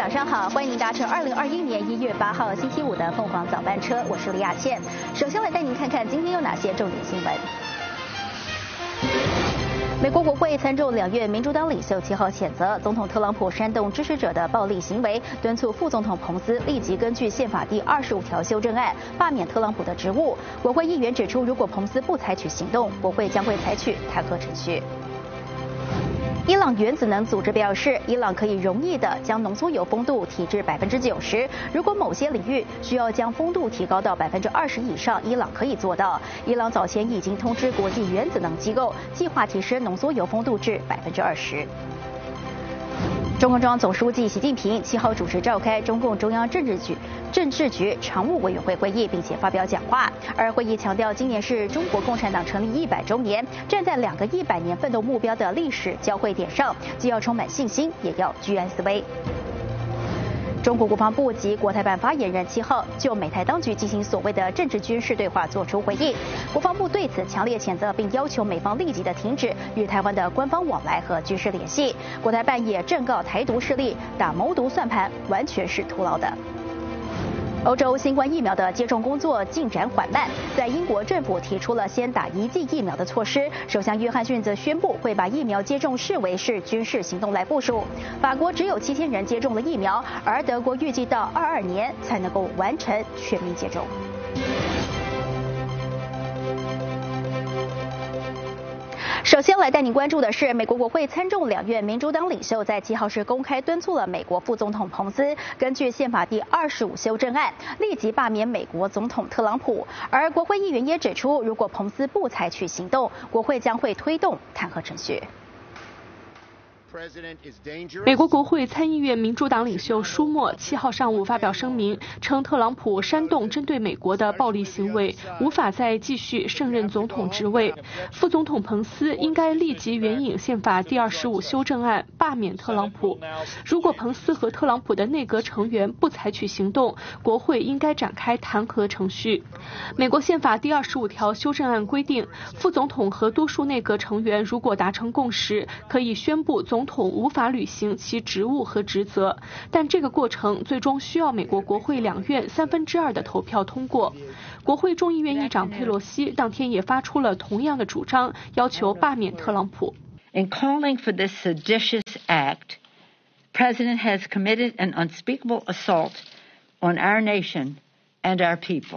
早上好，欢迎您搭乘2021年1月8号星期五的凤凰早班车，我是李雅倩。首先来带您看看今天有哪些重点新闻。美国国会参众两院民主党领袖7号谴责总统特朗普煽动支持者的暴力行为，敦促副总统彭斯立即根据宪法第25条修正案罢免特朗普的职务。国会议员指出，如果彭斯不采取行动，国会将会采取弹劾程序。伊朗原子能组织表示，伊朗可以容易地将浓缩铀丰度提至90%。如果某些领域需要将丰度提高到20%以上，伊朗可以做到。伊朗早前已经通知国际原子能机构，计划提升浓缩铀丰度至20%。中共中央总书记习近平7号主持召开中共中央政治局常务委员会会议，并且发表讲话。而会议强调，今年是中国共产党成立100周年，站在2个100年奋斗目标的历史交汇点上，既要充满信心，也要居安思危。中国国防部及国台办发言人7号就美台当局进行所谓的政治军事对话作出回应。国防部对此强烈谴责，并要求美方立即的停止与台湾的官方往来和军事联系。国台办也正告台独势力打谋独算盘，完全是徒劳的。欧洲新冠疫苗的接种工作进展缓慢，在英国政府提出了先打1剂疫苗的措施，首相约翰逊则宣布会把疫苗接种视为是军事行动来部署。法国只有7000人接种了疫苗，而德国预计到22年才能够完成全民接种。首先来带您关注的是，美国国会参众两院民主党领袖在7号是公开敦促了美国副总统彭斯根据宪法第25修正案立即罢免美国总统特朗普。而国会议员也指出，如果彭斯不采取行动，国会将会推动弹劾程序。 美国国会参议院民主党领袖舒默7号上午发表声明，称特朗普煽动针对美国的暴力行为，无法再继续胜任总统职位。副总统彭斯应该立即援引宪法第25修正案罢免特朗普。如果彭斯和特朗普的内阁成员不采取行动，国会应该展开弹劾程序。美国宪法第25条修正案规定，副总统和多数内阁成员如果达成共识，可以宣布总统无法履行其职务和职责，但这个过程最终需要美国国会两院2/3的投票通过。国会众议院议长佩洛西当天也发出了同样的主张，要求罢免特朗普。 In calling for this seditious act, President has committed an unspeakable assault on our nation and our people.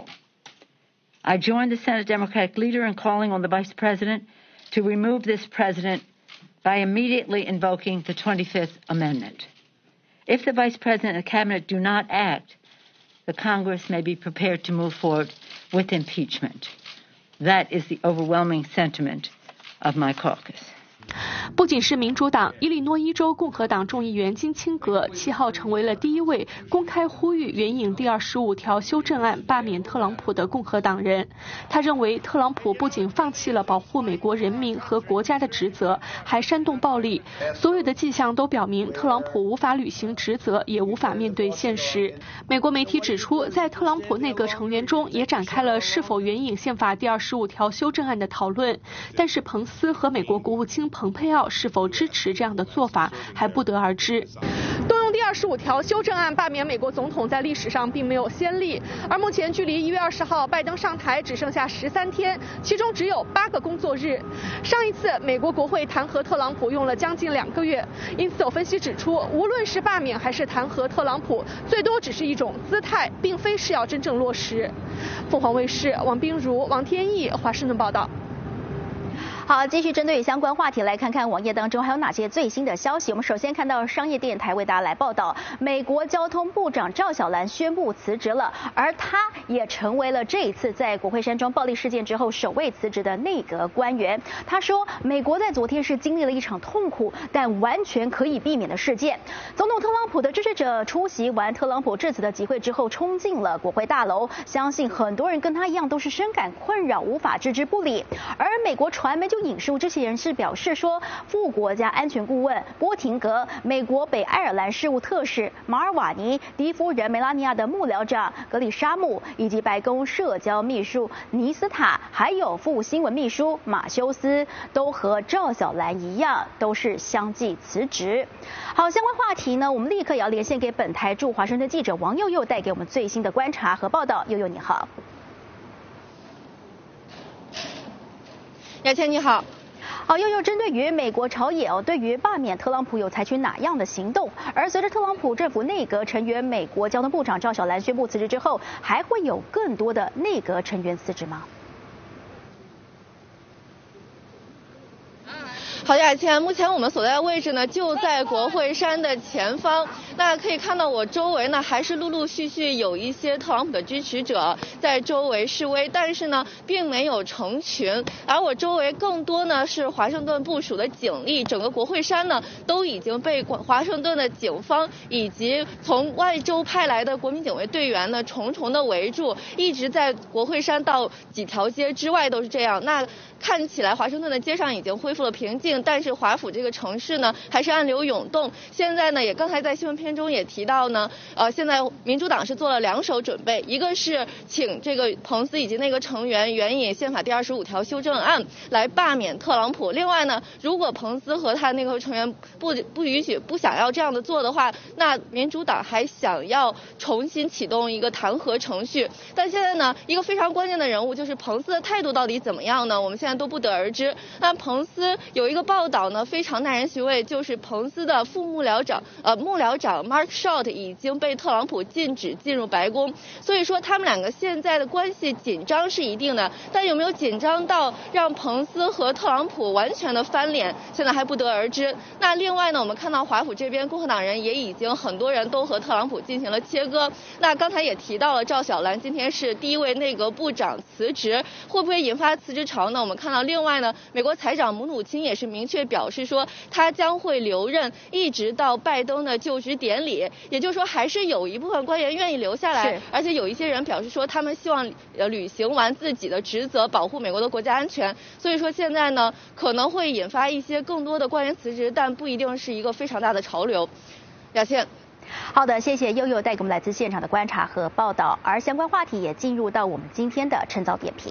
I join the Senate Democratic leader in calling on the Vice President to remove this president by immediately invoking the 25th Amendment. If the Vice President and the Cabinet do not act, the Congress may be prepared to move forward with impeachment. That is the overwhelming sentiment of my caucus. 不仅是民主党，伊利诺伊州共和党众议员金钦格7号成为了第一位公开呼吁援引第25条修正案罢免特朗普的共和党人。他认为特朗普不仅放弃了保护美国人民和国家的职责，还煽动暴力。所有的迹象都表明特朗普无法履行职责，也无法面对现实。美国媒体指出，在特朗普内阁成员中也展开了是否援引宪法第25条修正案的讨论，但是彭斯和美国国务卿蓬佩奥是否支持这样的做法还不得而知。 动用第25条修正案罢免美国总统在历史上并没有先例，而目前距离1月20号拜登上台只剩下13天，其中只有8个工作日。上一次美国国会弹劾特朗普用了将近2个月，因此有分析指出，无论是罢免还是弹劾特朗普，最多只是一种姿态，并非是要真正落实。凤凰卫视王冰如、王天意华盛顿报道。 好，继续针对相关话题来看看网页当中还有哪些最新的消息。我们首先看到商业电台为大家来报道，美国交通部长赵小兰宣布辞职了，而她也成为了这一次在国会山庄暴力事件之后首位辞职的内阁官员。她说，美国在昨天是经历了一场痛苦但完全可以避免的事件。总统特朗普的支持者出席完特朗普致辞的集会之后，冲进了国会大楼，相信很多人跟他一样都是深感困扰，无法置之不理。而美国传媒就就引述知情人士表示说，副国家安全顾问波廷格、美国北爱尔兰事务特使马尔瓦尼、第一夫人梅拉尼亚的幕僚长格里沙姆，以及白宫社交秘书尼斯塔，还有副新闻秘书马修斯，都和赵小兰一样，都是相继辞职。好，相关话题呢，我们立刻也要连线给本台驻华盛顿记者王佑佑，带给我们最新的观察和报道。佑佑你好。 雅倩你好。 好，佑佑，针对于美国朝野对于罢免特朗普有采取哪样的行动？而随着特朗普政府内阁成员美国交通部长赵小兰宣布辞职之后，还会有更多的内阁成员辞职吗？ 好的，雅倩，目前我们所在的位置呢，就在国会山的前方。那可以看到我周围呢，还是陆陆续续有一些特朗普的支持者在周围示威，但是呢，并没有成群。而我周围更多呢是华盛顿部署的警力，整个国会山呢都已经被华盛顿的警方以及从外州派来的国民警卫队员呢重重的围住，一直在国会山到几条街之外都是这样。那看起来华盛顿的街上已经恢复了平静，但是华府这个城市呢还是暗流涌动。现在呢，也刚才在新闻片中也提到呢，现在民主党是做了2手准备，一个是请这个彭斯以及内阁成员援引宪法第25条修正案来罢免特朗普。另外呢，如果彭斯和他内阁成员不允许、不想要这样的做的话，那民主党还想要重新启动一个弹劾程序。但现在呢，一个非常关键的人物就是彭斯的态度到底怎么样呢？我们现在都不得而知。那彭斯有一个报道呢，非常耐人寻味，就是彭斯的副幕僚长Mark Short 已经被特朗普禁止进入白宫。所以说他们两个现在的关系紧张是一定的，但有没有紧张到让彭斯和特朗普完全的翻脸，现在还不得而知。那另外呢，我们看到华府这边共和党人也已经很多人都和特朗普进行了切割。那刚才也提到了赵小兰今天是第一位内阁部长辞职，会不会引发辞职潮呢？我们看到另外呢，美国财长姆努钦也是明确表示说，他将会留任一直到拜登的就职典礼，也就是说还是有一部分官员愿意留下来，而且有一些人表示说他们希望履行完自己的职责，保护美国的国家安全。所以说现在呢，可能会引发一些更多的官员辞职，但不一定是一个非常大的潮流。雅倩。 好的，谢谢佑佑带给我们来自现场的观察和报道，而相关话题也进入到我们今天的趁早点评。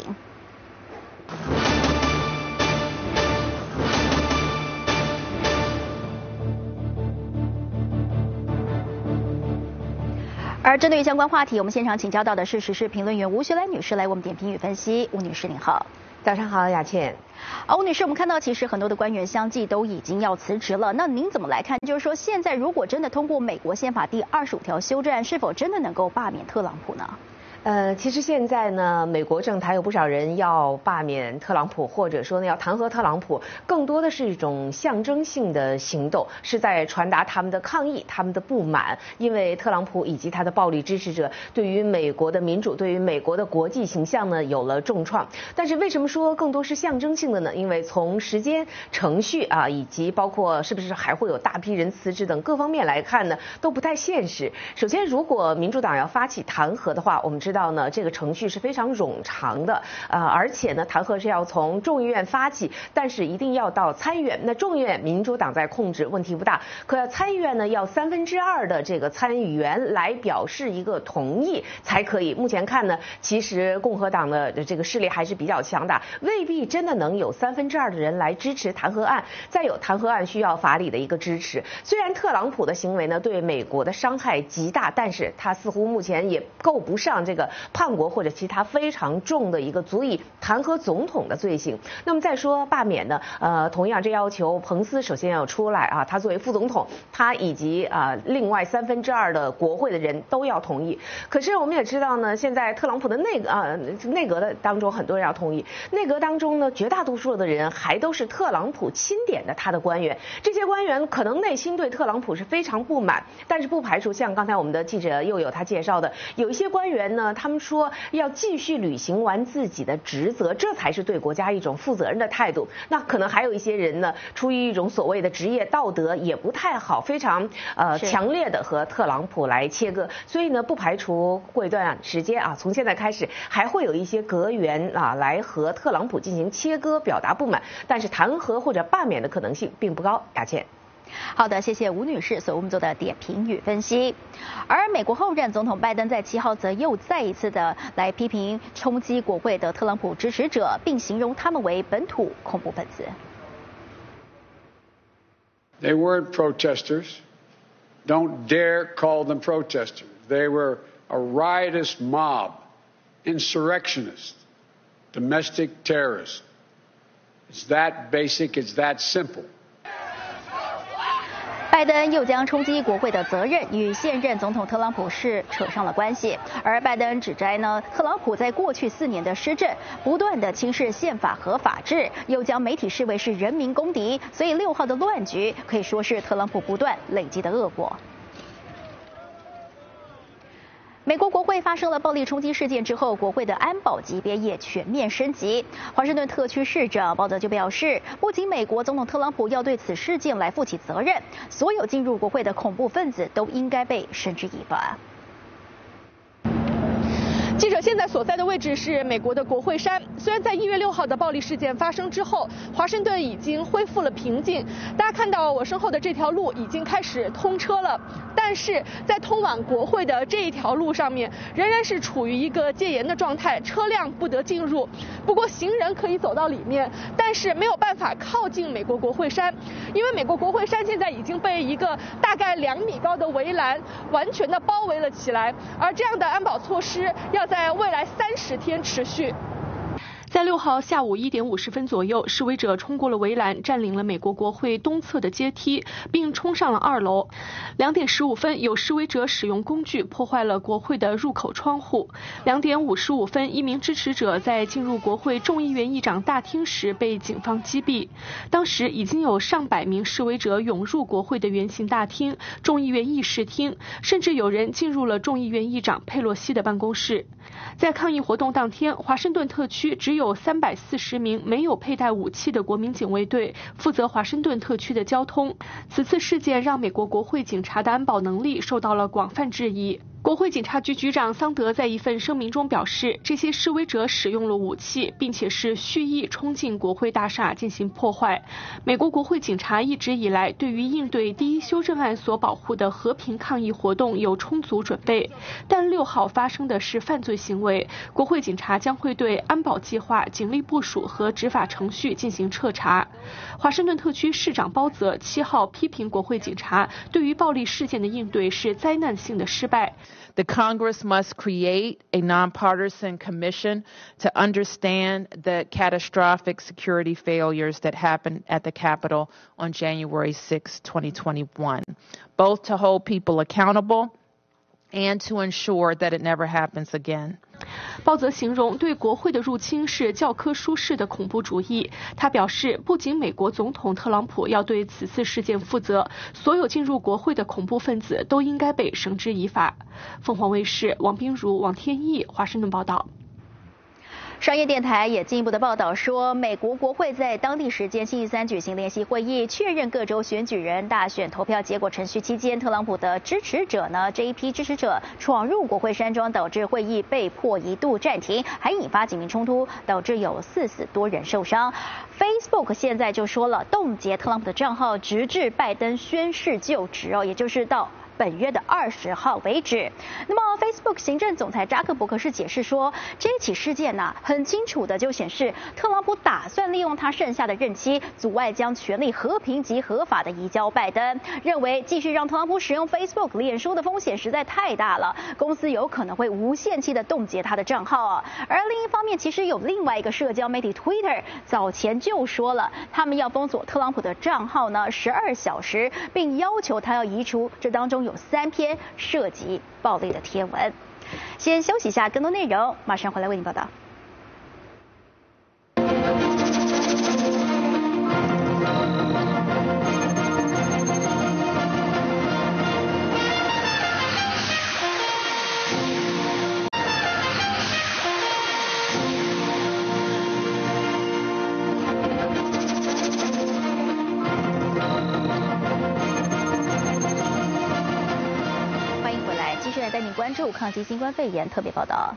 而针对于相关话题，我们现场请教到的是时事评论员吴学兰女士来为我们点评与分析。吴女士您好。 早上好，雅倩。 吴女士，我们看到其实很多的官员相继都已经要辞职了，那您怎么来看？就是说，现在如果真的通过美国宪法第25条修正案，是否真的能够罢免特朗普呢？ 其实现在呢，美国政坛有不少人要罢免特朗普，或者说呢要弹劾特朗普，更多的是一种象征性的行动，是在传达他们的抗议、他们的不满，因为特朗普以及他的暴力支持者对于美国的民主、对于美国的国际形象呢有了重创。但是为什么说更多是象征性的呢？因为从时间、程序啊，以及包括是不是还会有大批人辞职等各方面来看呢，都不太现实。首先，如果民主党要发起弹劾的话，我们知道呢，这个程序是非常冗长的，而且呢，弹劾是要从众议院发起，但是一定要到参议院。那众议院民主党在控制，问题不大。可参议院呢，要2/3的这个参议员来表示一个同意才可以。目前看呢，其实共和党的这个势力还是比较强大，未必真的能有2/3的人来支持弹劾案。再有，弹劾案需要法理的一个支持。虽然特朗普的行为呢对美国的伤害极大，但是他似乎目前也够不上这个叛国或者其他非常重的一个足以弹劾总统的罪行。那么再说罢免呢，同样这要求彭斯首先要出来啊，他作为副总统，他以及另外2/3的国会的人都要同意。可是我们也知道呢，现在特朗普的内阁的当中很多人要同意，内阁当中呢绝大多数的人还都是特朗普钦点的他的官员，这些官员可能内心对特朗普是非常不满，但是不排除像刚才我们的记者又有他介绍的，有一些官员呢呢，他们说要继续履行完自己的职责，这才是对国家一种负责任的态度。那可能还有一些人呢，出于一种所谓的职业道德也不太好，非常强烈的和特朗普来切割，所以呢，不排除过一段时间啊，从现在开始还会有一些阁员啊来和特朗普进行切割，表达不满，但是弹劾或者罢免的可能性并不高。雅倩。 好的，谢谢吴女士所为我们做的点评与分析。而美国后任总统拜登在7号则又再一次的来批评冲击国会的特朗普支持者，并形容他们为本土恐怖分子。 They weren't protesters. Don't dare call them protesters. They were a riotous mob, insurrectionists, domestic terrorists. It's that basic, it's that simple. 拜登又将冲击国会的责任与现任总统特朗普扯上了关系，而拜登指摘呢，特朗普在过去4年的施政不断的轻视宪法和法治，又将媒体视为是人民公敌，所以6号的乱局可以说是特朗普不断累积的恶果。美国国会发生了暴力冲击事件之后，国会的安保级别也全面升级。华盛顿特区市长鲍泽就表示，不仅美国总统特朗普要对此事件来负起责任，所有进入国会的恐怖分子都应该被绳之以法。 记者现在所在的位置是美国的国会山。虽然在1月6号的暴力事件发生之后，华盛顿已经恢复了平静，大家看到我身后的这条路已经开始通车了，但是在通往国会的这一条路上面，仍然是处于一个戒严的状态，车辆不得进入。不过行人可以走到里面，但是没有办法靠近美国国会山，因为美国国会山现在已经被一个大概2米高的围栏完全的包围了起来，而这样的安保措施要在未来30天持续。 在6号下午1点50分左右，示威者冲过了围栏，占领了美国国会东侧的阶梯，并冲上了2楼。2点15分，有示威者使用工具破坏了国会的入口窗户。2点55分，一名支持者在进入国会众议院议长大厅时被警方击毙。当时已经有上百名示威者涌入国会的圆形大厅、众议院议事厅，甚至有人进入了众议院议长佩洛西的办公室。在抗议活动当天，华盛顿特区只有340名没有佩戴武器的国民警卫队负责华盛顿特区的交通。此次事件让美国国会警察的安保能力受到了广泛质疑。国会警察局局长桑德在一份声明中表示，这些示威者使用了武器，并且是蓄意冲进国会大厦进行破坏。美国国会警察一直以来对于应对第1修正案所保护的和平抗议活动有充足准备，但6号发生的是犯罪行为，国会警察将会对安保计划、警力部署和执法程序进行彻查。华盛顿特区市长鲍泽7号批评国会警察对于暴力事件的应对是灾难性的失败。 The Congress must create a nonpartisan commission to understand the catastrophic security failures that happened at the Capitol on January 6, 2021, both to hold people accountable and to ensure that it never happens again. 鲍泽形容对国会的入侵是教科书式的恐怖主义。他表示，不仅美国总统特朗普要对此次事件负责，所有进入国会的恐怖分子都应该被绳之以法。凤凰卫视王彬如、王天翼华盛顿报道。 商业电台也进一步的报道说，美国国会在当地时间星期3举行联席会议，确认各州选举人大选投票结果程序期间，特朗普的支持者呢，这一批支持者闯入国会山庄，导致会议被迫一度暂停，还引发警民冲突，导致有4死多人受伤。Facebook 现在就说了，冻结特朗普的账号，直至拜登宣誓就职也就是到本月的20号为止。那么 Facebook 行政总裁扎克伯格是解释说，这起事件很清楚的就显示，特朗普打算利用他剩下的任期，阻碍将权力和平及合法的移交拜登，认为继续让特朗普使用 Facebook 脸书的风险实在太大了，公司有可能会无限期的冻结他的账号而另一方面，其实有另外一个社交媒体 Twitter 早前就说了，他们要封锁特朗普的账号12小时，并要求他要移除这当中有3篇涉及暴力的贴文。先休息一下，更多内容马上回来为您报道。 带您关注抗击新冠肺炎特别报道。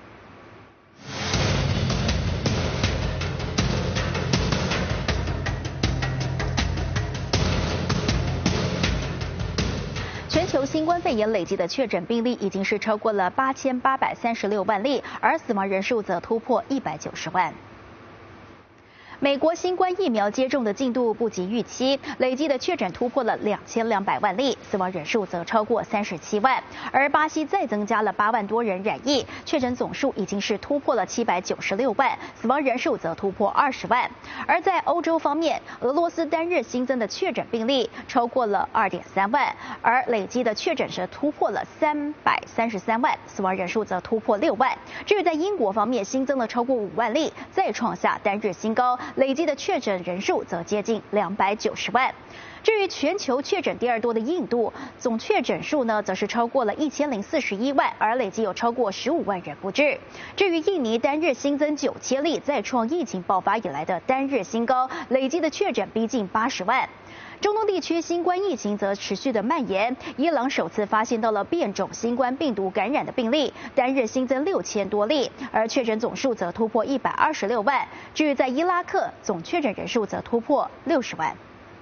全球新冠肺炎累计的确诊病例已经是超过了8836万例，而死亡人数则突破190万。美国新冠疫苗接种的进度不及预期，累计的确诊突破了2200万例，死亡人数则超过37万。而巴西再增加了8万多人染疫，确诊总数已经是突破了796万，死亡人数则突破20万。而在欧洲方面，俄罗斯单日新增的确诊病例超过了2.3万，而累计的确诊是突破了333万，死亡人数则突破6万。至于在英国方面，新增了超过5万例，再创下单日新高。累计的确诊人数则接近290万。至于全球确诊第二多的印度，总确诊数呢则是超过了1041万，而累计有超过15万人不治。至于印尼单日新增9000例，再创疫情爆发以来的单日新高，累计的确诊逼近80万。中东地区新冠疫情则持续的蔓延，伊朗首次发现到了变种新冠病毒感染的病例，单日新增6000多例，而确诊总数则突破126万。至于在伊拉克，总确诊人数则突破60万。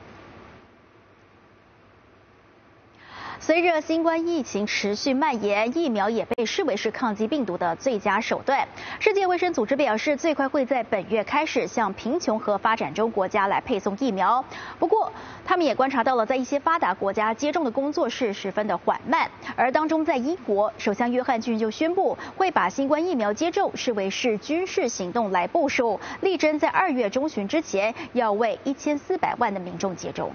随着新冠疫情持续蔓延，疫苗也被视为是抗击病毒的最佳手段。世界卫生组织表示，最快会在本月开始向贫穷和发展中国家来配送疫苗。不过，他们也观察到了，在一些发达国家接种的工作是十分的缓慢。而当中，在英国，首相约翰逊就宣布会把新冠疫苗接种视为是军事行动来部署，力争在2月中旬之前要为1400万的民众接种。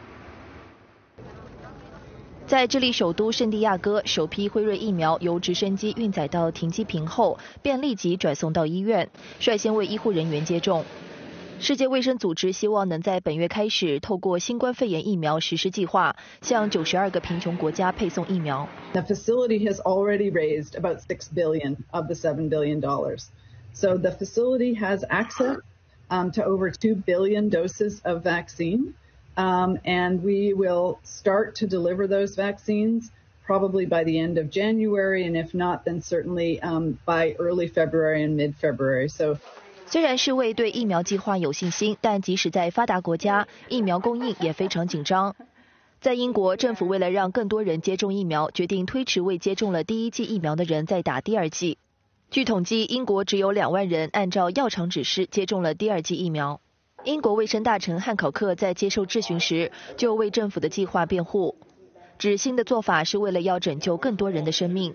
在智利首都圣地亚哥，首批辉瑞疫苗由直升机运载到停机坪后，便立即转送到医院，率先为医护人员接种。世界卫生组织希望能在本月开始，透过新冠肺炎疫苗实施计划，向92个贫穷国家配送疫苗。 The facility has already raised about $6 billion of the $7 billion. So the facility has access to over 2 billion doses of vaccine. And we will start to deliver those vaccines probably by the end of January, and if not, then certainly by early February and mid-February. So. 虽然世卫对疫苗计划有信心，但即使在发达国家，疫苗供应也非常紧张。在英国，政府为了让更多人接种疫苗，决定推迟未接种了第1剂疫苗的人再打第2剂。据统计，英国只有2万人按照药厂指示接种了第2剂疫苗。英国卫生大臣汉考克在接受质询时就为政府的计划辩护，指新的做法是为了要拯救更多人的生命。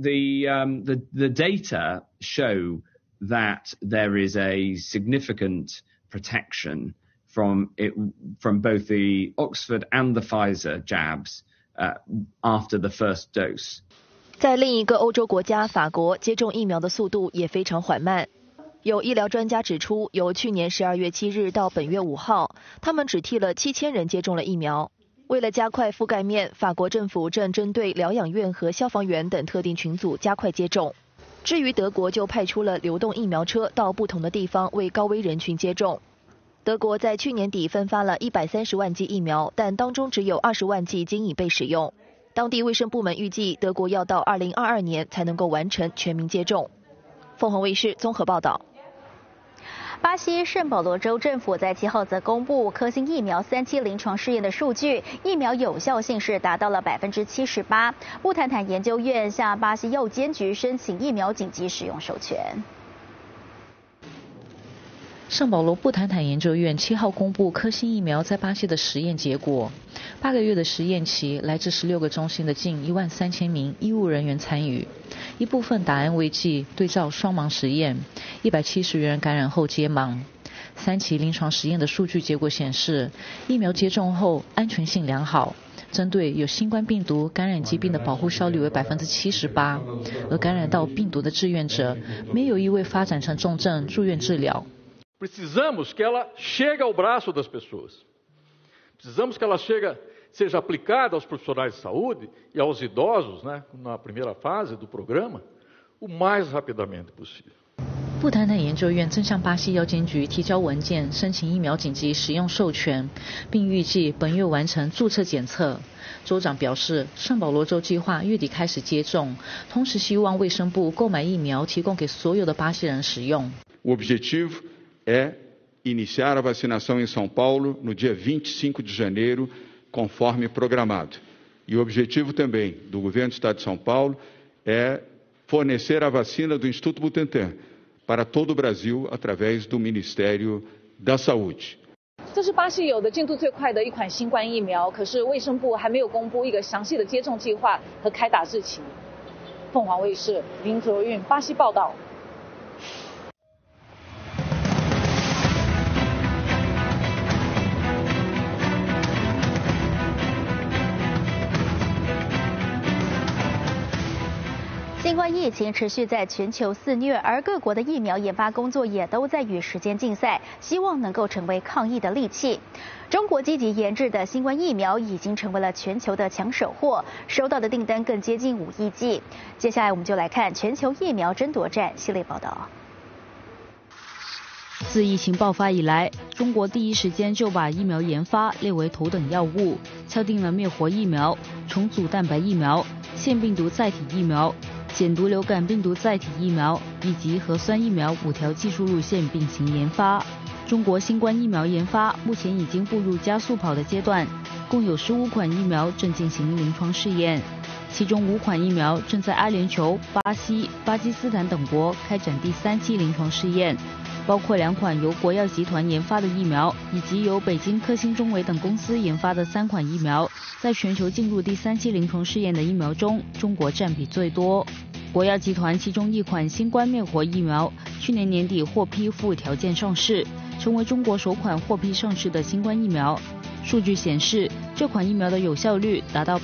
The data show that there is a significant protection from both the Oxford and the Pfizer jabs after the first dose. 在另一个欧洲国家法国，接种疫苗的速度也非常缓慢。有医疗专家指出，由去年12月7日到本月5号，他们只替了7000人接种了疫苗。为了加快覆盖面，法国政府正针对疗养院和消防员等特定群组加快接种。至于德国，就派出了流动疫苗车到不同的地方为高危人群接种。德国在去年底分发了130万剂疫苗，但当中只有20万剂经已被使用。当地卫生部门预计，德国要到2022年才能够完成全民接种。凤凰卫视综合报道。 巴西圣保罗州政府在7号则公布科兴疫苗3期临床试验的数据，疫苗有效性是达到了78%。布坦坦研究院向巴西药监局申请疫苗紧急使用授权。 圣保罗布坦坦研究院7号公布科兴疫苗在巴西的实验结果，8个月的实验期，来自16个中心的近13000名医务人员参与，一部分打安慰剂对照双盲实验，170人感染后接盲。3期临床实验的数据结果显示，疫苗接种后安全性良好，针对有新冠病毒感染疾病的保护效率为78%，而感染到病毒的志愿者没有一位发展成重症住院治疗。 Precisamos que ela chegue ao braço das pessoas. Precisamos que ela seja aplicada aos profissionais de saúde e aos idosos, né, na primeira fase do programa, o mais rapidamente possível. 布坦坦研究院正向巴西药监局提交文件，申请疫苗紧急使用授权，并预计本月完成注册检测。州长表示，圣保罗州计划月底开始接种，同时希望卫生部购买疫苗提供给所有的巴西人使用。 O objetivo é iniciar a vacinação em São Paulo no dia 25 de janeiro, conforme programado. E o objetivo também do governo do estado de São Paulo é fornecer a vacina do Instituto Butantan para todo o Brasil através do Ministério da Saúde. 这是巴西有的进度最快的一款新冠疫苗，可是卫生部还没有公布一个详细的接种计划和开打日期。凤凰卫视林卓韵巴西报道。 新冠疫情持续在全球肆虐，而各国的疫苗研发工作也都在与时间竞赛，希望能够成为抗疫的利器。中国积极研制的新冠疫苗已经成为了全球的抢手货，收到的订单更接近5亿剂。接下来我们就来看全球疫苗争夺战系列报道。 自疫情爆发以来，中国第一时间就把疫苗研发列为头等要务，敲定了灭活疫苗、重组蛋白疫苗、腺病毒载体疫苗、减毒流感病毒载体疫苗以及核酸疫苗5条技术路线并行研发。中国新冠疫苗研发目前已经步入加速跑的阶段，共有15款疫苗正进行临床试验，其中5款疫苗正在阿联酋、巴西、巴基斯坦等国开展第3期临床试验。包括2款由国药集团研发的疫苗，以及由北京科兴中维等公司研发的3款疫苗。在全球进入第3期临床试验的疫苗中，中国占比最多。国药集团其中一款新冠灭活疫苗，去年年底获批附条件上市，成为中国首款获批上市的新冠疫苗。数据显示，这款疫苗的有效率达到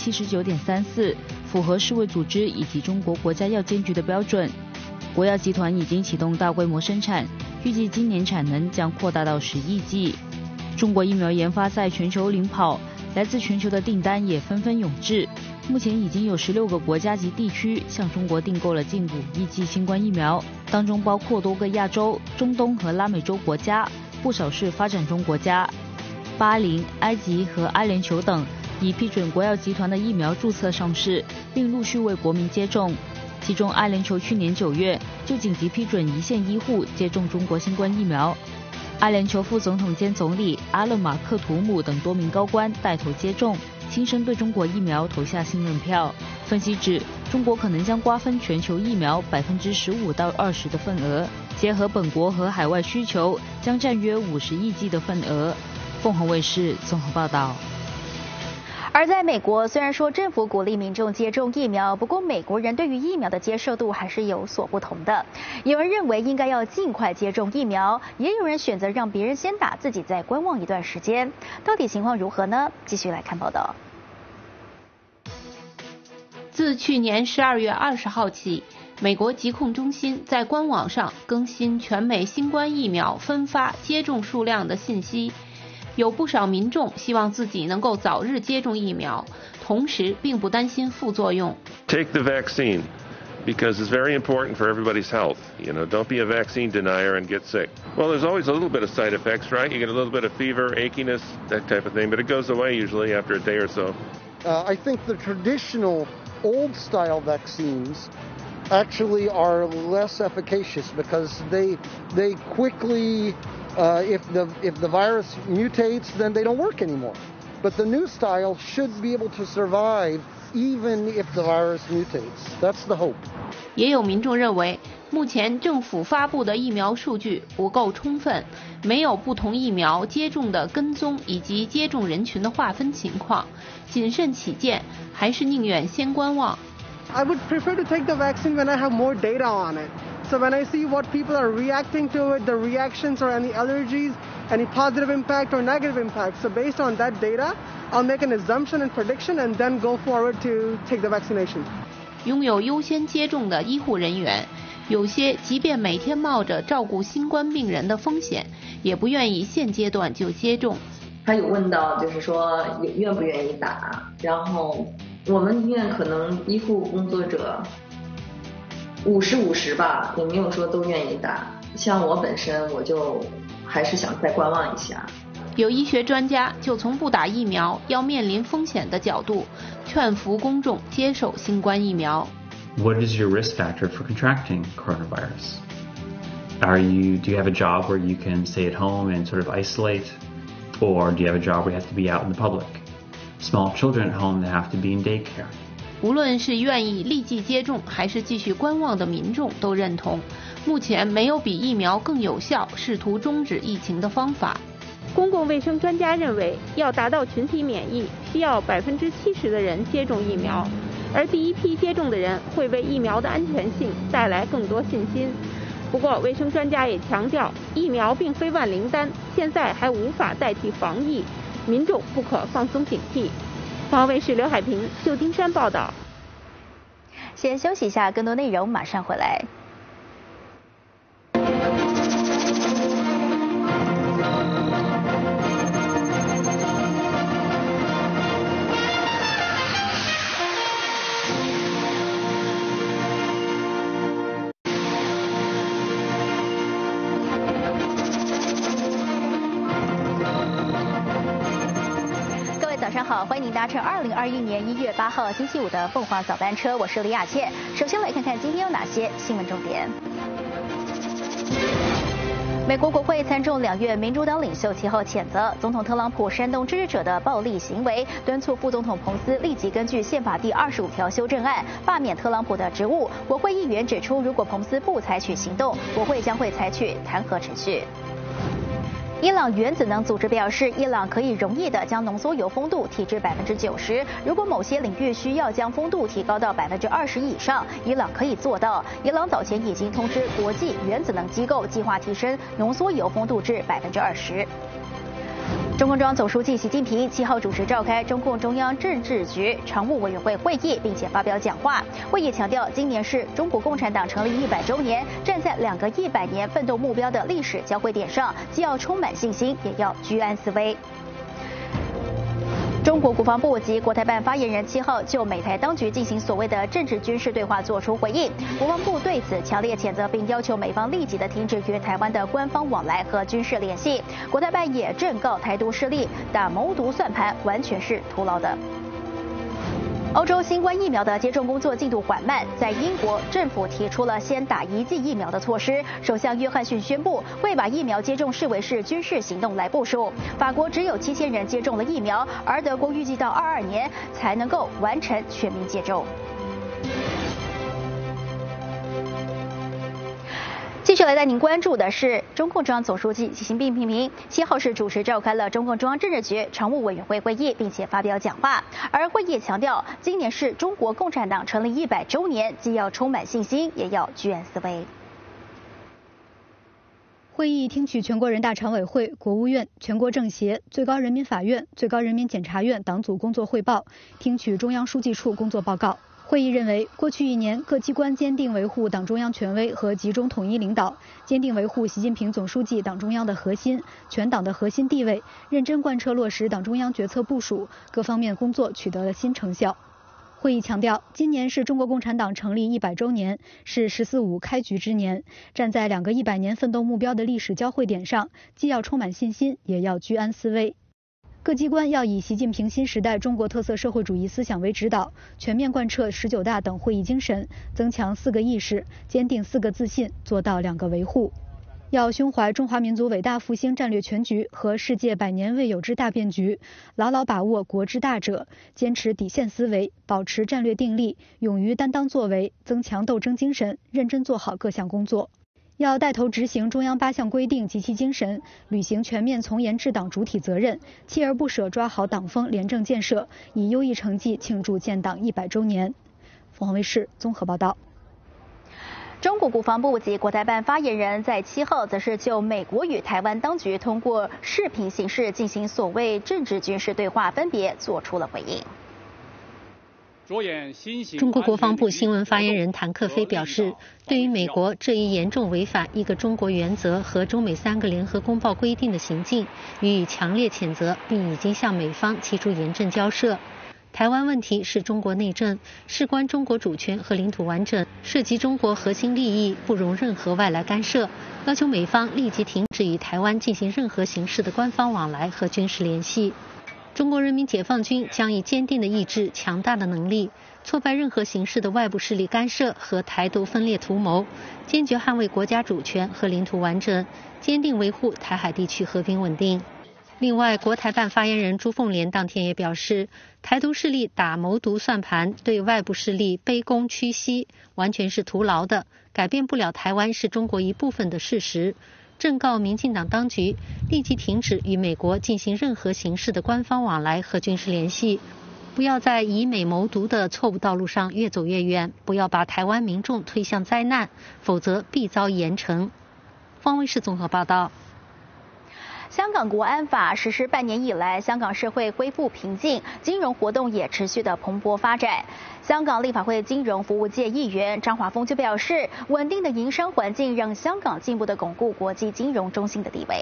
79.34%，符合世卫组织以及中国国家药监局的标准。国药集团已经启动大规模生产，预计今年产能将扩大到10亿剂。中国疫苗研发在全球领跑，来自全球的订单也纷纷涌至。目前已经有16个国家及地区向中国订购了近5亿剂新冠疫苗，当中包括多个亚洲、中东和拉美洲国家，不少是发展中国家。巴林、埃及和阿联酋等已批准国药集团的疫苗注册上市，并陆续为国民接种。其中阿联酋去年9月就紧急批准一线医护接种中国新冠疫苗，阿联酋副总统兼总理阿勒马克图姆等多名高官带头接种，亲身对中国疫苗投下信任票。分析指，中国可能将瓜分全球疫苗15%到20%的份额，结合本国和海外需求，将占约50亿剂的份额。凤凰卫视综合报道。 而在美国，虽然说政府鼓励民众接种疫苗，不过美国人对于疫苗的接受度还是有所不同的。有人认为应该要尽快接种疫苗，也有人选择让别人先打，自己再观望一段时间。到底情况如何呢？继续来看报道。 自去年12月20号起，美国疾控中心在官网上更新全美新冠疫苗分发接种数量的信息。有不少民众希望自己能够早日接种疫苗，同时并不担心副作用。 Take the vaccine because it's very important for everybody's health. You know, don't be a vaccine denier and get sick. Well, there's always a little bit of side effects, right? You get a little bit of fever, achiness, that type of thing, but it goes away usually after a day or so. I think the traditional old-style vaccines actually are less efficacious because they quickly if the virus mutates, then they don't work anymore. But the new style should be able to survive even if the virus mutates. That's the hope. 也有民众认为，目前政府发布的疫苗数据不够充分，没有不同疫苗接种的跟踪以及接种人群的划分情况，谨慎起见，还是宁愿先观望。 I would prefer to take the vaccine when I have more data on it. So when I see what people are reacting to it, the reactions or any allergies, any positive impact or negative impact. So based on that data, I'll make an assumption and prediction and then go forward to take the vaccination. 拥有优先接种的医护人员，有些即便每天冒着照顾新冠病人的风险，也不愿意现阶段就接种。 他有问到，就是说愿不愿意打，然后我们医院可能医护工作者 50-50吧，也没有说都愿意打。像我本身，我就还是想再观望一下。 有医学专家就从不打疫苗要面临风险的角度，劝服公众接受新冠疫苗。 What is your risk factor for contracting coronavirus? Do you have a job where you can stay at home and sort of isolate? Or do you have a job where you have to be out in the public? Small children at home that have to be in daycare. 无论是愿意立即接种还是继续观望的民众都认同，目前没有比疫苗更有效试图终止疫情的方法。公共卫生专家认为，要达到群体免疫，需要70%的人接种疫苗，而第一批接种的人会为疫苗的安全性带来更多信心。不过，卫生专家也强调，疫苗并非万灵丹，现在还无法代替防疫，民众不可放松警惕。凤凰卫视刘海平、旧金山报道。 先休息一下，更多内容马上回来。早上好，欢迎您搭乘2021年1月8号星期五的凤凰早班车，我是李雅倩。首先来看看今天有哪些新闻重点。美国国会参众两院民主党领袖7号谴责总统特朗普煽动支持者的暴力行为，敦促副总统彭斯立即根据宪法第25条修正案罢免特朗普的职务。国会议员指出，如果彭斯不采取行动，国会将会采取弹劾程序。伊朗原子能组织表示，伊朗可以容易地将浓缩铀丰度提至90%。如果某些领域需要将丰度提高到20%以上，伊朗可以做到。伊朗早前已经通知国际原子能机构，计划提升浓缩铀丰度至20%。中共中央总书记习近平7号主持召开中共中央政治局常务委员会会议，并且发表讲话。会议强调，今年是中国共产党成立100周年，站在2个100年奋斗目标的历史交汇点上，既要充满信心，也要居安思危。中国国防部及国台办发言人7号就美台当局进行所谓的政治军事对话作出回应。国防部对此强烈谴责，并要求美方立即的停止与台湾的官方往来和军事联系。国台办也正告台独势力，打谋独算盘完全是徒劳的。欧洲新冠疫苗的接种工作进度缓慢，在英国政府提出了先打1剂疫苗的措施。首相约翰逊宣布会把疫苗接种视为是军事行动来部署。法国只有7000人接种了疫苗，而德国预计到22年才能够完成全民接种。继续来带您关注的是，中共中央总书记习近平7号是主持召开了中共中央政治局常务委员会会议，并且发表讲话。而会议强调，今年是中国共产党成立100周年，既要充满信心，也要居安思危。 会议听取全国人大常委会、国务院、全国政协、最高人民法院、最高人民检察院党组工作汇报，听取中央书记处工作报告。会议认为，过去1年，各机关坚定维护党中央权威和集中统一领导，坚定维护习近平总书记党中央的核心、全党的核心地位，认真贯彻落实党中央决策部署，各方面工作取得了新成效。会议强调，今年是中国共产党成立100周年，是“十四五”开局之年，站在2个100年奋斗目标的历史交汇点上，既要充满信心，也要居安思危。各机关要以习近平新时代中国特色社会主义思想为指导，全面贯彻19大等会议精神，增强4个意识，坚定4个自信，做到2个维护。要胸怀中华民族伟大复兴战略全局和世界100年未有之大变局，牢牢把握国之大者，坚持底线思维，保持战略定力，勇于担当作为，增强斗争精神，认真做好各项工作。要带头执行中央8项规定及其精神，履行全面从严治党主体责任，锲而不舍抓好党风廉政建设，以优异成绩庆祝建党100周年。凤凰卫视综合报道。 中国国防部及国台办发言人在7号则是就美国与台湾当局通过视频形式进行所谓政治军事对话，分别做出了回应。 中国国防部新闻发言人谭克飞表示，对于美国这一严重违反一个中国原则和中美3个联合公报规定的行径，予以强烈谴责，并已经向美方提出严正交涉。 台湾问题是中国内政，事关中国主权和领土完整，涉及中国核心利益，不容任何外来干涉，要求美方立即停止与台湾进行任何形式的官方往来和军事联系。中国人民解放军将以坚定的意志、强大的能力，挫败任何形式的外部势力干涉和台独分裂图谋，坚决捍卫国家主权和领土完整，坚定维护台海地区和平稳定。另外，国台办发言人朱凤莲当天也表示，台独势力打谋独算盘，对外部势力卑躬屈膝，完全是徒劳的，改变不了台湾是中国一部分的事实。正告民进党当局立即停止与美国进行任何形式的官方往来和军事联系，不要在以美谋独的错误道路上越走越远，不要把台湾民众推向灾难，否则必遭严惩。方卫视综合报道。 香港国安法实施半年以来，香港社会恢复平静，金融活动也持续的蓬勃发展。香港立法会金融服务界议员张华峰就表示，稳定的营商环境让香港进一步的巩固国际金融中心的地位。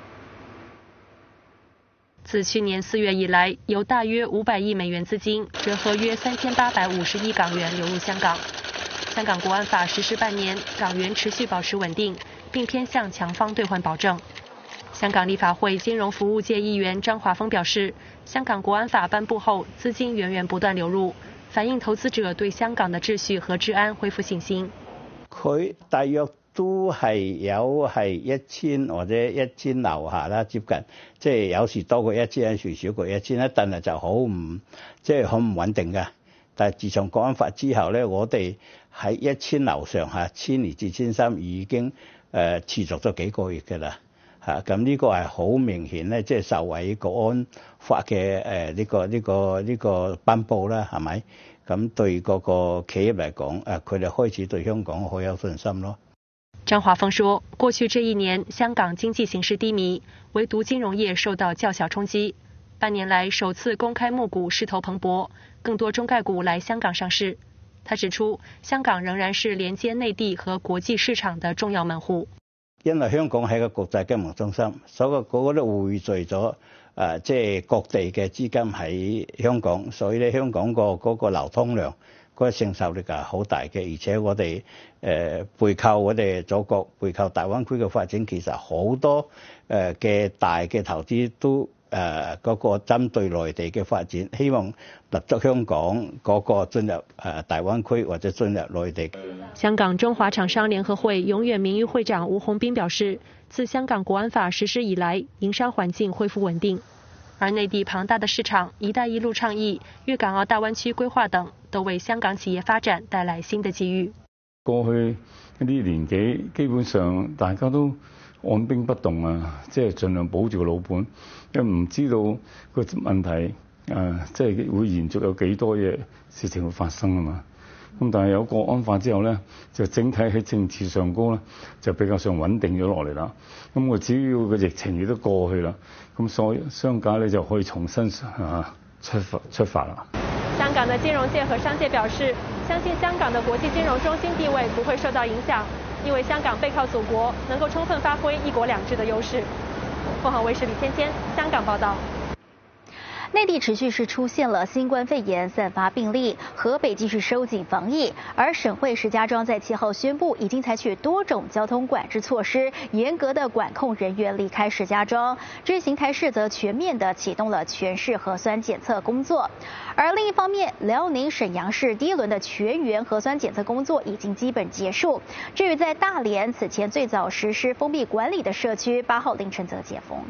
自去年4月以来，有大约500亿美元资金，折合约3850亿港元流入香港。香港国安法实施半年，港元持续保持稳定，并偏向强方兑换保证。香港立法会金融服务界议员张华峰表示，香港国安法颁布後，資金源源不斷流入，反映投資者對香港的秩序和治安恢復信心。 佢大約都係有1000或者1000樓下啦，接近，即係有時多過1000，有時少過1000啦，但係就好唔穩定嘅。但係自從國安法之後咧，我哋喺1000樓上下，1000至1300已經持續咗幾個月嘅啦。咁呢個係好明顯咧，即係受惠國安法嘅呢個頒布啦，係咪？咁對嗰個企業嚟講，佢哋開始對香港好有信心咯。 張華峰說，過去這1年，香港經濟形勢低迷，唯獨金融業受到較小衝擊。半年來首次公開募股勢頭蓬勃，更多中概股來香港上市。他指出，香港仍然是連接內地和國際市場的重要門戶。 因為香港係個國際金融中心，所以嗰個都匯聚咗即係各地嘅資金喺香港，所以咧香港嗰個流通量嗰個承受力係好大嘅，而且我哋背靠我哋祖國，背靠大灣區嘅發展，其實好多嘅大嘅投資都嗰個針對內地嘅發展，希望立足香港嗰個進入大灣區或者進入內地。 香港中華廠商聯合會永遠名譽會長吳宏斌表示，自香港國安法實施以來，營商環境恢復穩定，而內地龐大的市場、一帶一路倡議、粵港澳大灣區規劃等，都為香港企業發展帶來新的機遇。 過去一啲年紀，基本上大家都按兵不動啊，即係盡量保住個老本，因為唔知道個問題即係會延續有幾多嘢事情會發生啊嘛。咁但係有國安法之後咧，就整體喺政治上高咧就比較上穩定咗落嚟啦。咁我只要個疫情亦都過去啦，咁所以商界咧就可以重新出發啦。 香港的金融界和商界表示，相信香港的國際金融中心地位不會受到影響，因為香港背靠祖國，能夠充分發揮一國兩制的優勢。鳳凰衛視李芊芊香港報道。 內地持續是出現了新冠肺炎散發病例，河北繼續收緊防疫，而省會石家莊在7號宣布，已經採取多種交通管制措施，嚴格的管控人員離開石家莊。至於邢台市則全面的啟動了全市核酸檢測工作。而另一方面，遼寧瀋陽市第一輪的全員核酸檢測工作已經基本結束。至於在大連此前最早實施封閉管理的社區，8號凌晨則解封。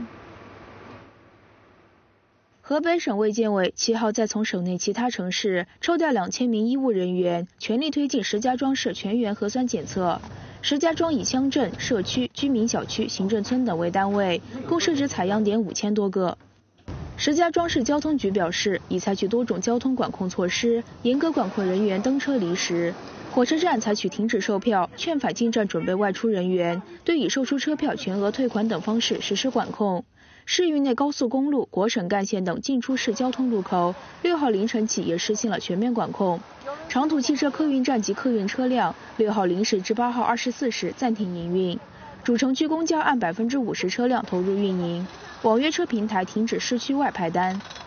河北省衛健委7號再從省內其他城市抽調2000名醫務人員，全力推進石家莊市全員核酸檢測。石家莊以鄉鎮、社區、居民小區、行政村等為單位，共設置採樣點5000多個。石家莊市交通局表示，已採取多種交通管控措施，嚴格管控人員登車離石。火車站採取停止售票、勸返進站準備外出人員，對已售出車票全額退款等方式實施管控。市域內高速公路、國省幹線等進出市交通路口6號凌晨起也實行了全面管控。長途汽車客運站及客運車輛6號0時至8號24時暫停營運。主城區公交按50%車輛投入運營。網約車平台停止市區外派單。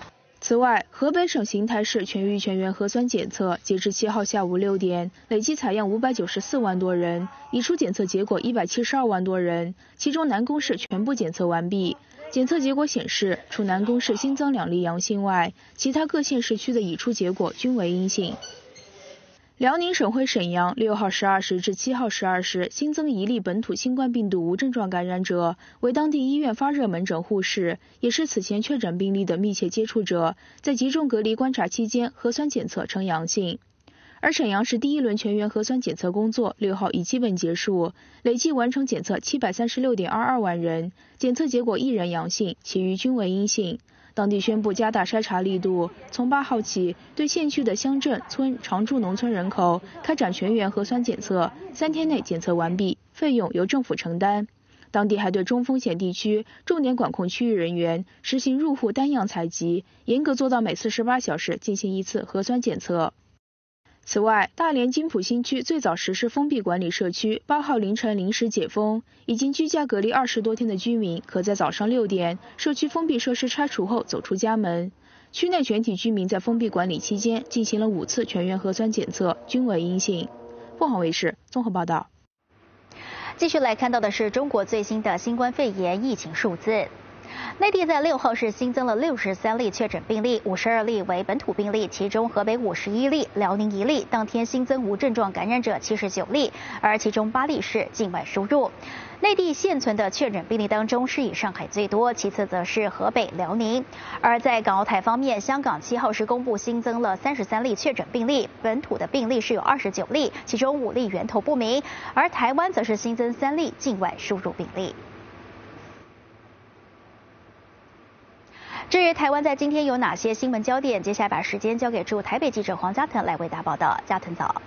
此外，河北省邢台市全域全员核酸检测，截至7号下午6点，累计采样594万多人，已出检测结果172万多人，其中南宫市全部检测完毕。检测结果显示，除南宫市新增2例阳性外，其他各县市区的已出结果均为阴性。辽宁省会沈阳6号12时至7号12时新增1例本土新冠病毒无症状感染者，为当地医院发热门诊护士，也是此前确诊病例的密切接触者，在集中隔离观察期间核酸检测呈阳性。而沈阳市第一轮全员核酸检测工作6号已基本结束，累计完成检测736.22万人，检测结果1人阳性，其余均为阴性。当地宣布加大筛查力度，从8号起对县区的乡镇、村、常住农村人口开展全员核酸检测，3天内检测完毕，费用由政府承担。当地还对中风险地区重点管控区域人员实行入户单样采集，严格做到每48小时进行1次核酸检测。此外，大连金浦新区最早实施封闭管理社区8号凌晨临时解封，已经居家隔离20多天的居民可在早上6点社区封闭设施拆除后走出家门。区内全体居民在封闭管理期间进行了5次全员核酸检测，均为阴性。凤凰卫视综合报道。 继续来看到的是中国最新的新冠肺炎疫情数字。内地在6号是新增了63例确诊病例，52例为本土病例，其中河北51例，辽宁1例，当天新增无症状感染者79例，而其中8例是境外输入。内地现存的确诊病例当中是以上海最多，其次则是河北、辽宁。而在港澳台方面，香港7号是公布新增了33例确诊病例，本土的病例是有29例，其中5例源头不明，而台湾则是新增3例境外输入病例。至于台湾在今天有哪些新闻焦点，接下来把时间交给驻台北记者黄嘉腾来为大家报道。嘉腾早。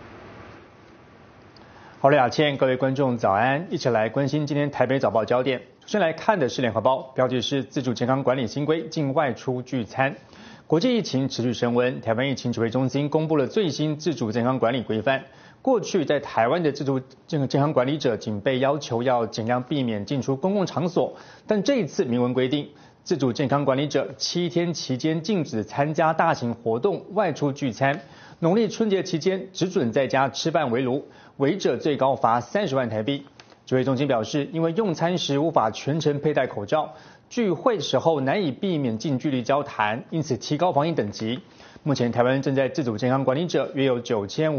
好了，雅倩，各位观众早安，一起来关心今天台北早报焦点。先来看的是联合报，标题是自主健康管理新规禁外出聚餐。国际疫情持续升温，台湾疫情指挥中心公布了最新自主健康管理规范。过去在台湾的自主健康管理者仅被要求要尽量避免进出公共场所，但这一次明文规定，自主健康管理者7天期间禁止参加大型活动、外出聚餐。农历春节期间只准在家吃饭为炉，违者最高罚30万台币。指挥中心表示，因为用餐时无法全程佩戴口罩，聚会时候难以避免近距离交谈，因此提高防疫等级。目前台湾正在自主健康管理者约有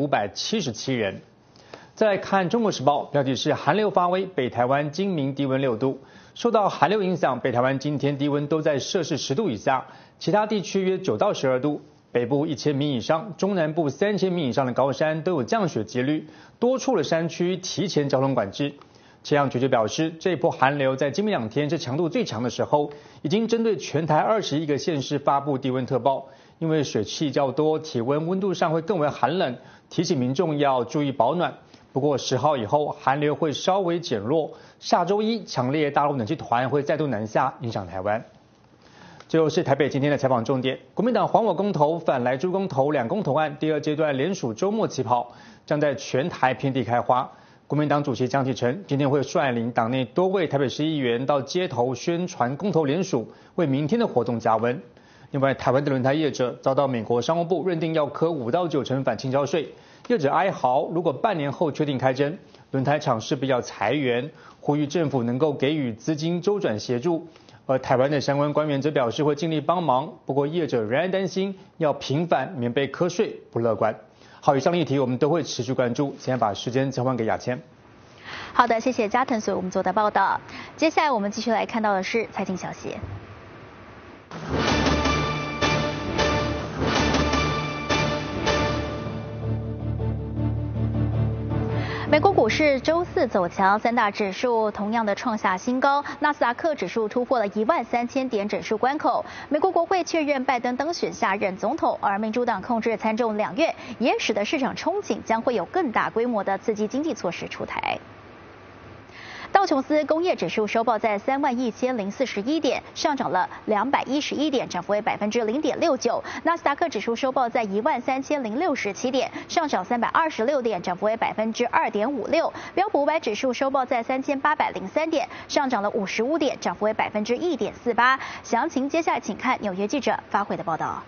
9577人。再来看《中国时报》，标题是寒流发威，北台湾今明低温6度。受到寒流影响，北台湾今天低温都在摄氏10度以下，其他地区约9到12度。北部1000米以上，中南部3000米以上的高山都有降雪几率，多处的山区提前交通管制。气象局就表示，这一波寒流在今明2天是强度最强的时候，已经针对全台21个县市发布低温特报。因为水汽较多，体温度上会更为寒冷，提醒民众要注意保暖。不过10号以后，寒流会稍微减弱，下周1强烈大陆冷气团会再度南下，影响台湾。最后是台北今天的采访重点，国民党还我公投、反莱猪公投2公投案第2阶段联署周末起跑，将在全台遍地开花。国民党主席江启臣今天会率领党内多位台北市议员到街头宣传公投联署，为明天的活动加温。另外，台湾的轮胎业者遭到美国商务部认定要科5到9成反倾销税，业者哀嚎，如果半年后确定开征，轮胎厂势必要裁员，呼吁政府能够给予资金周转协助。而台湾的相关官员则表示会尽力帮忙，不过业者仍然担心要平反免被课税不乐观。好，以上议题我们都会持续关注。现在把时间交还给雅倩。 好的，谢谢嘉腾所为我们做的报道。接下来我们继续来看到的是财经消息。美国股市周4走强，三大指数同样的创下新高，纳斯达克指数突破了13000点整数关口。美国国会确认拜登当选下任总统，而民主党控制参众两院，也使得市场憧憬将会有更大规模的刺激经济措施出台。 道琼斯工业指数收报在31041点，上涨了211点，涨幅为0.69%。纳斯达克指数收报在13067点，上涨326点，涨幅为2.56%。标普500指数收报在3803点，上涨了55点，涨幅为1.48%。详情接下来请看纽约记者发回的报道。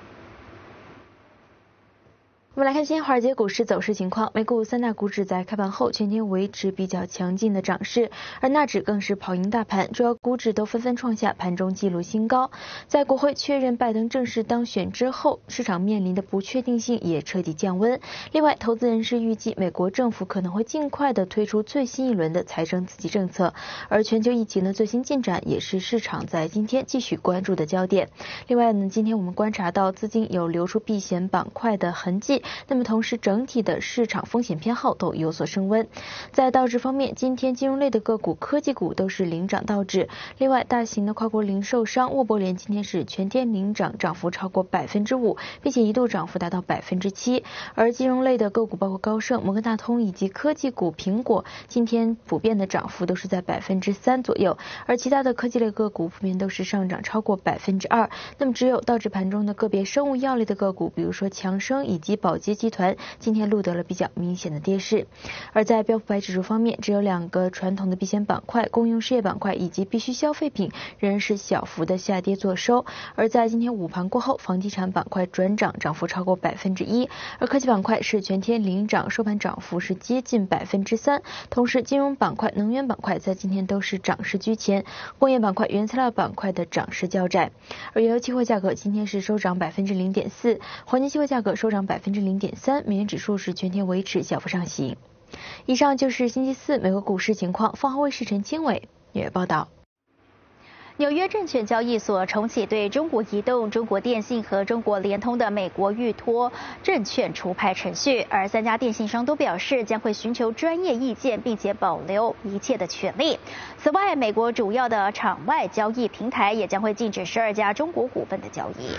我们来看今天华尔街股市走势情况。美股三大股指在开盘后全天维持比较强劲的涨势，而纳指更是跑赢大盘，主要股指都纷纷创下盘中纪录新高。在国会确认拜登正式当选之后，市场面临的不确定性也彻底降温。另外，投资人士预计美国政府可能会尽快的推出最新一轮的财政刺激政策，而全球疫情的最新进展也是市场在今天继续关注的焦点。另外呢，今天我们观察到资金有流出避险板块的痕迹。那么同时整体的市场风险偏好都有所升温。在道指方面，今天金融类的个股、科技股都是领涨道指。另外，大型的跨国零售商沃博联今天是全天领涨，涨幅超过5%，并且一度涨幅达到7%。而金融类的个股包括高盛、摩根大通以及科技股苹果，今天普遍的涨幅都是在3%左右。而其他的科技类个股普遍都是上涨超过2%。那么只有道指盘中的个别生物药类的个股，比如说强生以及宝洁集团今天录得了比较明显的跌势。而在标普500指数方面，只有2个传统的避险板块，公用事业板块以及必需消费品仍然是小幅的下跌作收。而在今天午盘过后，房地产板块转涨，涨幅超过1%，而科技板块是全天领涨，收盘涨幅是接近3%。同时，金融板块、能源板块在今天都是涨势居前，工业板块、原材料板块的涨势较窄。而原油期货价格今天是收涨0.4%，黄金期货价格收涨0.3%，美元指数是全天维持小幅上行。以上就是星期四美国股市情况。凤凰卫视陈清伟纽约报道。 纽约证券交易所重启对中国移动、中国电信和中国联通的美国预托证券除牌程序，而3家电信商都表示将会寻求专业意见，并且保留一切的权利。此外，美国主要的场外交易平台也将会禁止12家中国股份的交易。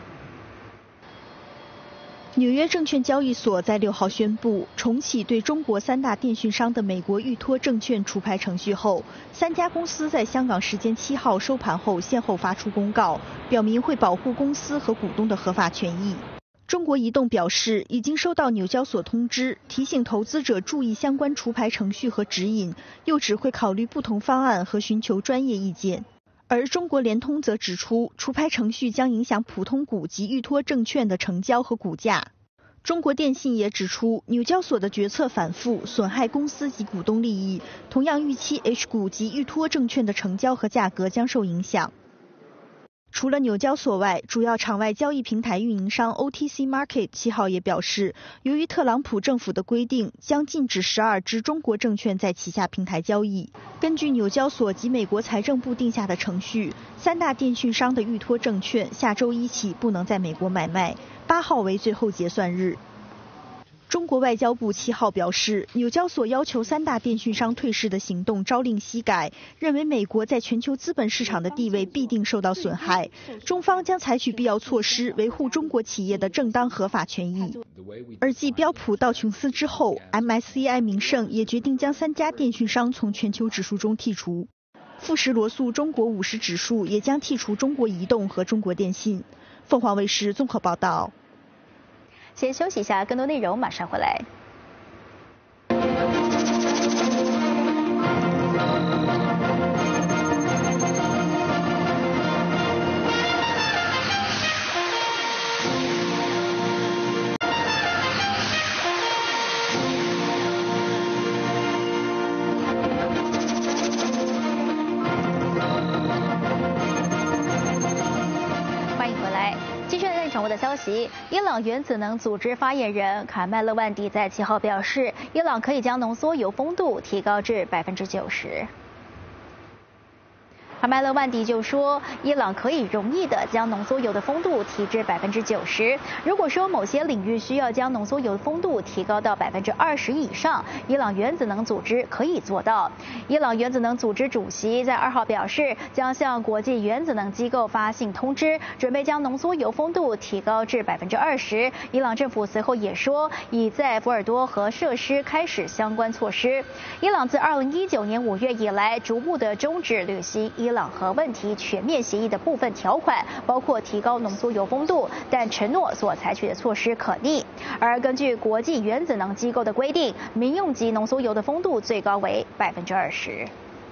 纽约证券交易所在6号宣布重启对中国3大电讯商的美国预托证券除牌程序后，3家公司在香港时间7号收盘后先后发出公告，表明会保护公司和股东的合法权益。中国移动表示，已经收到纽交所通知，提醒投资者注意相关除牌程序和指引，又只会考虑不同方案和寻求专业意见。而中国联通则指出，除牌程序将影响普通股及预托证券的成交和股价。中国电信也指出，纽交所的决策反复，损害公司及股东利益，同样预期 H 股及预托证券的成交和价格将受影响。除了纽交所外，主要场外交易平台运营商 OTC Market 7号也表示，由于特朗普政府的规定，将禁止12只中国证券在旗下平台交易。根据纽交所及美国财政部定下的程序，3大电讯商的预托证券下周1起不能在美国买卖，8号为最后结算日。中国外交部7号表示，纽交所要求3大电讯商退市的行动朝令夕改，认为美国在全球资本市场的地位必定受到损害，中方将采取必要措施维护中国企业的正当合法权益。而继标普、道琼斯之后 ，MSCI 名胜也决定将3家电讯商从全球指数中剔除，富时罗素中国50指数也将剔除中国移动和中国电信。凤凰卫视综合报道。 先休息一下，更多内容马上回来。掌握的消息，伊朗原子能组织发言人卡麦勒万迪在7号表示，伊朗可以将浓缩铀丰度提高至90%。 哈麦勒万迪就说，伊朗可以容易的将浓缩铀的丰度提至90%。如果说某些领域需要将浓缩铀的丰度提高到20%以上，伊朗原子能组织可以做到。伊朗原子能组织主席在2号表示，将向国际原子能机构发信通知，准备将浓缩铀丰度提高至20%。伊朗政府随后也说，已在福尔多核设施开始相关措施。伊朗自2019年5月以来，逐步的终止履行伊朗核问题全面协议的部分条款，包括提高浓缩铀丰度，但承诺所采取的措施可逆。而根据国际原子能机构的规定，民用级浓缩铀的丰度最高为20%。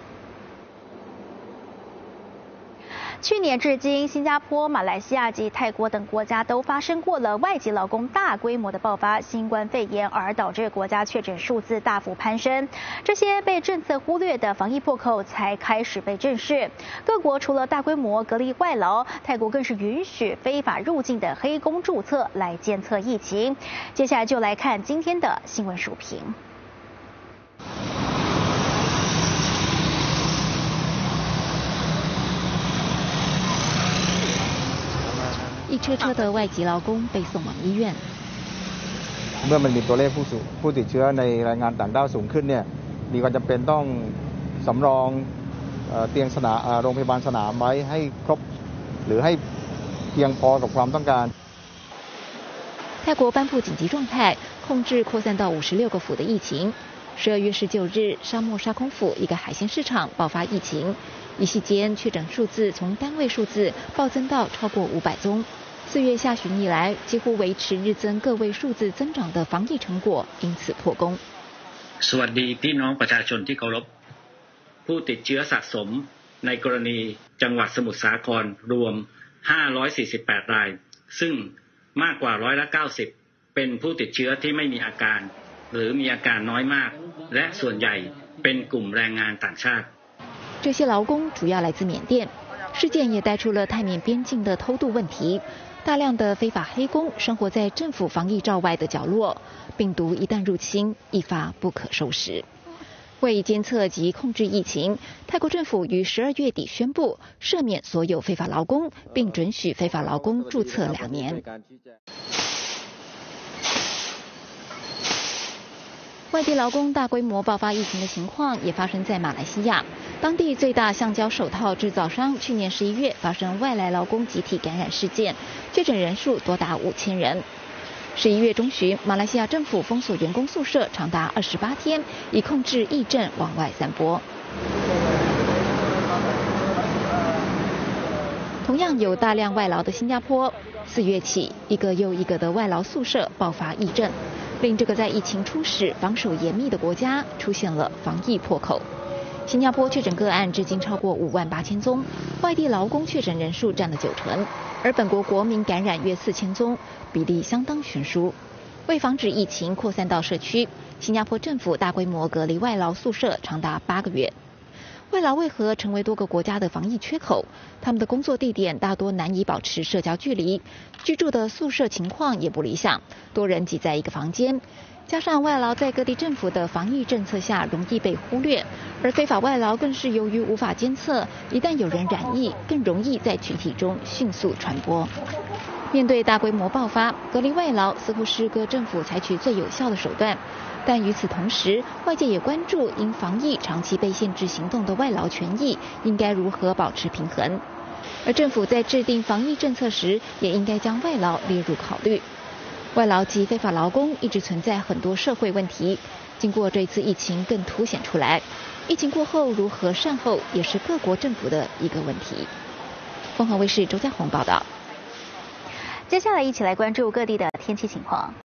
去年至今，新加坡、马来西亚及泰国等国家都发生过了外籍劳工大规模的爆发新冠肺炎，而导致国家确诊数字大幅攀升。这些被政策忽略的防疫破口才开始被正视。各国除了大规模隔离外劳，泰国更是允许非法入境的黑工注册来监测疫情。接下来就来看今天的新闻署评。 一车车的外籍劳工被送往医院。 เมื่อมันมีตัวเลขผู้ติดเชื้อในแรงงานต่างด้าวสูงขึ้นเนี่ยมีความจำเป็นต้องสำรองเตียงโรงพยาบาลสนามไว้ให้ครบหรือให้เพียงพอกับความต้องการ。 泰国颁布紧急状态，控制扩散到56个府的疫情。12月19日，沙漠沙空府一个海鲜市场爆发疫情，一夕间确诊数字从单位数字暴增到超过500宗。4月下旬以来，几乎维持日增个位数字增长的防疫成果因此破功。 สวัสดีพี่น้องประชาชนที่เคารพผู้ติดเชื้อสะสมในกรณีจังหวัดสมุทรสาครรวม548รายซึ่งมากกว่า90%เป็นผู้ติดเชื้อที่ไม่มีอาการหรือมีอาการน้อยมากและส่วนใหญ่เป็นกลุ่มแรงงานต่างชาติ。 这些劳工主要来自缅甸，事件也带出了泰缅边境的偷渡问题。大量的非法黑工生活在政府防疫罩外的角落，病毒一旦入侵，一发不可收拾。为监测及控制疫情，泰国政府于12月底宣布赦免所有非法劳工，并准许非法劳工注册2年。外地劳工大规模爆发疫情的情况也发生在马来西亚，当地最大橡胶手套制造商去年11月发生外来劳工集体感染事件，确诊人数多达5000人。11月中旬，马来西亚政府封锁员工宿舍长达28天，以控制疫症往外散播。同样有大量外劳的新加坡，4月起一个又一个的外劳宿舍爆发疫症，令这个在疫情初始防守严密的国家出现了防疫破口。新加坡确诊个案至今超过58000宗，外地劳工确诊人数占了90%，而本国国民感染约4000宗，比例相当悬殊。为防止疫情扩散到社区，新加坡政府大规模隔离外劳宿舍长达8个月。外劳为何成为多个国家的防疫缺口？他们的工作地点大多难以保持社交距离，居住的宿舍情况也不理想，多人挤在一个房间。加上外劳在各地政府的防疫政策下容易被忽略，而非法外劳更是由于无法监测，一旦有人染疫，更容易在群体中迅速传播。面对大规模爆发，隔离外劳似乎是各政府采取最有效的手段。但与此同时，外界也关注因防疫长期被限制行动的外劳权益应该如何保持平衡。而政府在制定防疫政策时，也应该将外劳列入考虑。外劳及非法劳工一直存在很多社会问题，经过这次疫情更凸显出来。疫情过后如何善后，也是各国政府的一个问题。凤凰卫视周家宏报道。 接下来一起来关注各地的天气情况。